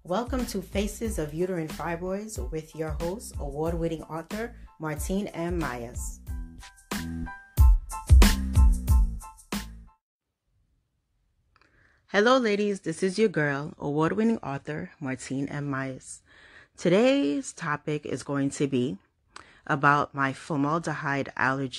Welcome to Faces of Uterine Fibroids with your host, award-winning author, Martine M. Hello ladies, this is your girl, award-winning author, Martine M. Today's topic is going to be about my formaldehyde allergy.